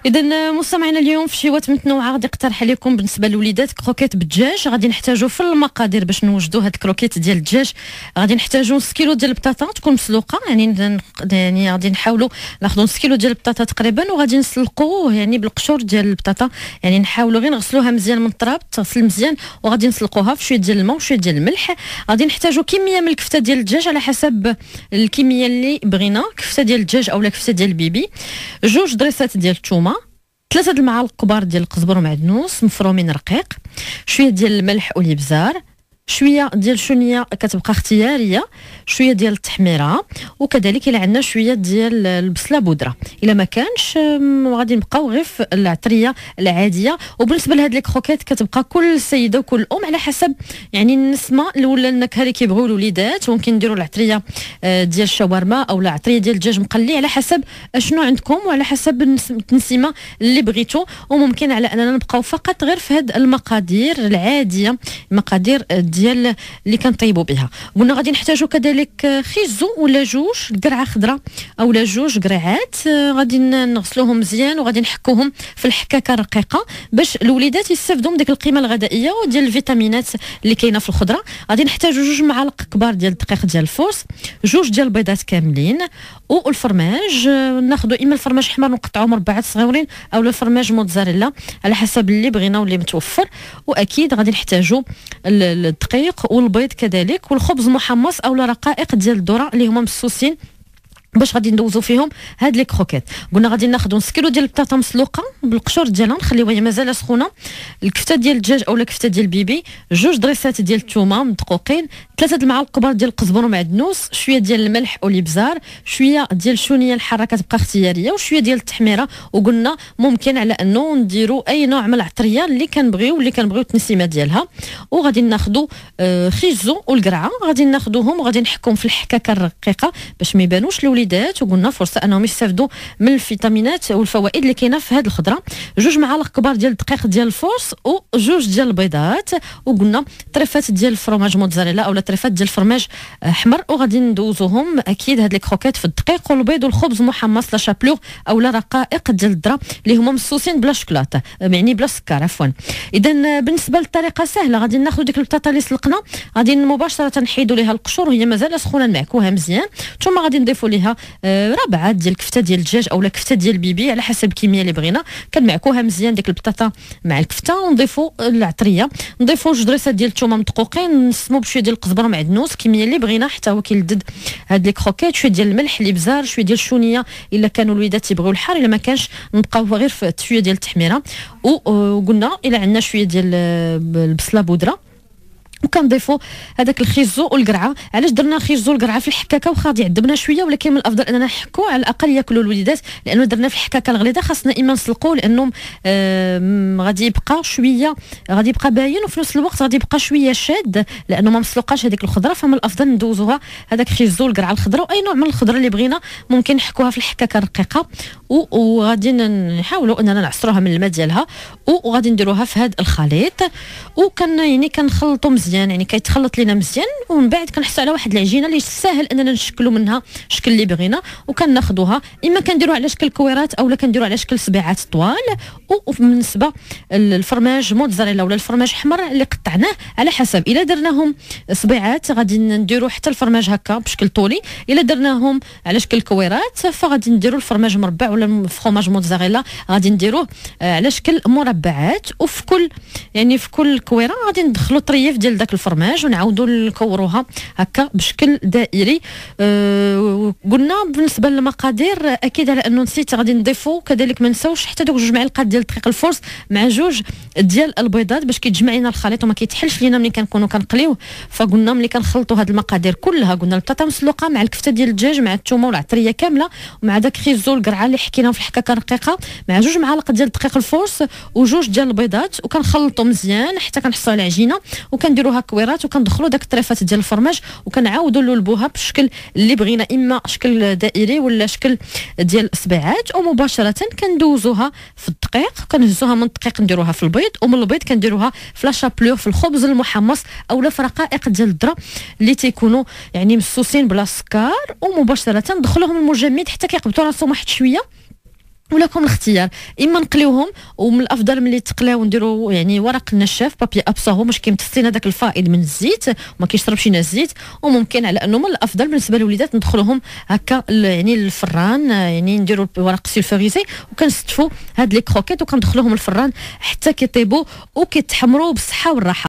اذا مستمعينا اليوم في شيوات متنوعه غادي نقترح عليكم بالنسبه للوليدات كروكيت بالدجاج. غادي نحتاجوا في المقادير باش نوجدوا هاد الكروكيت ديال الدجاج. غادي نحتاجوا نص كيلو ديال البطاطا تكون مسلوقه، يعني غادي نحاولوا ناخذوا نص كيلو ديال البطاطا تقريبا، وغادي نسلقوه يعني بالقشور ديال البطاطا، يعني نحاولوا غير نغسلوها مزيان من التراب، تغسل مزيان، وغادي نسلقوها في شويه ديال الماء وشويه ديال الملح. غادي نحتاجوا كميه من الكفته ديال الدجاج على حسب الكميه اللي بغينا، كفته ديال الدجاج اولا كفته ديال البيبي، جوج ضريسات ديال الثومه، 3 المعالق كبار ديال القزبر ومعدنوس مفرومين رقيق، شويه ديال الملح والابزار، شويه ديال الشونيه كتبقى اختياريه، شويه ديال التحميره، وكذلك الى عندنا شويه ديال البصله بودره. الا ما كانش غادي نبقاو غير في العطريه العاديه. وبالنسبه لهاد لي كروكيت كتبقى كل سيده وكل ام على حسب يعني النسمه ولا النكهه اللي كيبغيو الوليدات. ممكن نديروا العطريه ديال الشاورما او العطريه ديال الدجاج مقلي على حسب اشنو عندكم وعلى حسب التنسيمه اللي بغيتو. وممكن على اننا نبقاو فقط غير في هاد المقادير العاديه، المقادير ديال اللي كنطيبوا بها. قلنا غادي نحتاجوا كذلك خيزو ولا جوج قرعه خضراء اولا جوج قرعات، غادي نغسلوهم مزيان وغادي نحكوهم في الحكاكه الرقيقه باش الوليدات يستافدوا من ديك القيمه الغذائيه وديال الفيتامينات اللي كاينه في الخضره. غادي نحتاجوا جوج معالق كبار ديال الدقيق ديال الفورس، جوج ديال البيضات كاملين، والفرماج ناخذوا اما الفرماج حمر نقطعوه مربعات صغيورين اولا الفرماج موتزاريلا على حسب اللي بغينا واللي متوفر. واكيد غادي نحتاجوا الدقيق والبيض كذلك، والخبز محمص اولا رقائق ديال الذره اللي هما مسوسين باش غادي ندوزو فيهم هاد لي كروكيت. قلنا غادي ناخذوا نص كيلو ديال البطاطا مسلوقه بالقشور ديالها نخليوها هي مازال سخونه، الكفته ديال الدجاج اولا كفته ديال البيبي، جوج ضريسات ديال الثومه مدقوقين، 3 المعالق كبار ديال القزبر ومعدنوس، شويه ديال الملح والابزار، شويه ديال الشونيه الحاره كتبقى اختياريه، وشويه ديال التحميره. وقلنا ممكن على انه نديروا اي نوع من العطريه اللي كنبغيو التنسيمه ديالها. وغادي ناخذوا خيزو والقرعه غادي ناخذوهم وغادي نحكهم في الحكاكه الرقيقه باش ما يبانوش الوليدات، وقلنا فرصه انهم يستافدوا من الفيتامينات والفوائد اللي كاينه في هذه الخضره. جوج معالق كبار ديال الدقيق ديال الفورس وجوج ديال البيضات، وقلنا طريفات ديال الفرماج موتزاريلا اولا طريفات ديال الفرماج احمر. وغادي ندوزوهم اكيد هاد لي كروكيت في الدقيق والبيض والخبز محمص لا شابلور اولا رقائق ديال الذره اللي هما مسوسين بلا شوكولاته، يعني بلا سكر عفوا. اذا بالنسبه للطريقه سهله، غادي ناخذ ديك البطاطا اللي سلقنا، غادي مباشره نحيدوا ليها القشور وهي مازال سخونه، نمعكوها مزيان، ثم غادي نضيفوا ليها ربعات ديال الكفته ديال الدجاج اولا كفته ديال البيبي على حسب الكميه اللي بغينا. كنمعكوها مزيان ديك البطاطا مع الكفته، ونضيفوا العطريه، نضيفوا جوج ضريسات ديال الثومه مدقوقين، نسموا بشويه ديال القزبر ومعدنوس الكميه اللي بغينا حتى هو كيلدد هاد لي كروكيت، شويه ديال الملح الابزار، شويه ديال الشونيه الا كانوا الوليدات يبغيو الحار، الا ما كانش نبقاو غير في شويه ديال التحميره. وقلنا الا عندنا شويه ديال البصله بودره، وكنضيفوا هذاك الخيزو والقرعه. علاش درنا الخيزو والقرعه في الحكاكه؟ واخا غادي يعذبنا شويه، ولكن من الافضل اننا نحكوا على الاقل ياكلوا الوليدات، لانه درنا في الحكاكه الغليظه خاصنا اما نسلقوا لانه غادي يبقى شويه، غادي يبقى باين، وفي نفس الوقت غادي يبقى شويه شاد لانه ما مسلوقاش هذيك الخضره. فمن الافضل ندوزوها هذاك الخيزو والقرعه الخضراء واي نوع من الخضره اللي بغينا ممكن نحكوها في الحكاكه الرقيقه. وغادي نحاولوا اننا نعصروها من الماء ديالها، وغادي نديروها في هذا الخليط، يعني كنخلطوا مزيان، يعني كيتخلط لينا مزيان، ومن بعد كنحصلوا على واحد العجينه اللي ساهل اننا نشكلوا منها الشكل اللي بغينا. وكناخذوها اما كنديروها على شكل كويرات اولا كنديروها على شكل صبيعات طوال. وبالنسبه للفرماج موتزاريلا ولا الفرماج حمر اللي قطعناه على حسب، الا درناهم صبيعات غادي نديروا حتى الفرماج هكا بشكل طولي، الا درناهم على شكل كويرات فغادي نديروا الفرماج مربع ولا الفرماج موتزاريلا غادي نديروه على شكل مربعات. وفي كل يعني في كل كويره غادي ندخلوا طريف ديال داك الفرماج ونعاودوا نكوروها هكا بشكل دائري. قلنا بالنسبه للمقادير اكيد على انه نسيت غادي نضيفوا كذلك ما نساوش حتى دوك 2 معالق ديال دقيق الفورس مع 2 ديال البيضات باش كيتجمع لنا الخليط وما كيتحلش لينا ملي كنكونوا كنقليوه. فقلنا ملي كنخلطوا هاد المقادير كلها، قلنا البطاطا مسلوقه مع الكفته ديال الدجاج مع الثومه والعطريه كامله ومع داك خيزو القرعه اللي حكينا في الحكاكه رقيقه مع 2 معالق ديال دقيق الفورس و2 ديال البيضات، وكنخلطوا مزيان حتى كنحصلوا على عجينه، وكنديروها كويرات وكندخلوا داك الطريفات ديال الفرماج وكنعاودوا نلبوها بالشكل اللي بغينا، اما شكل دائري ولا شكل ديال اصبعات. ومباشره كندوزوها في الدقيق، كنهزوها من الدقيق نديروها في البيض، ومن البيض كنديروها في لا شابلور في الخبز المحمص اولا في رقائق ديال الذره اللي تيكونوا يعني مسوسين بلا سكر. ومباشره ندخلوهم المجمد حتى كيقبطوا راسهم واحد شويه ولكم الاختيار، اما نقليوهم، ومن الافضل ملي تقلاو نديروا يعني ورق النشاف بابي ابصاهو باش كيمتصين هذاك الفائض من الزيت وما كيشربش لنا الزيت. وممكن على انه من الافضل بالنسبه للوليدات ندخلوهم هكا يعني الفران، يعني نديروا ورق سيلفوريزي وكنستفوا هاد لي كروكيت وكندخلوهم الفران حتى كيطيبوا وكيتحمروا بالصحه والراحه.